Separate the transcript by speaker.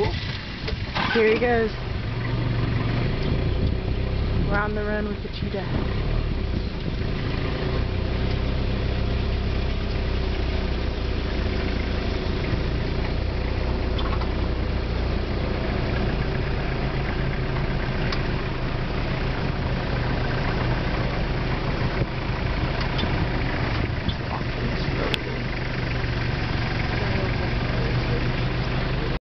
Speaker 1: Here he goes. We're on the run with the cheetah.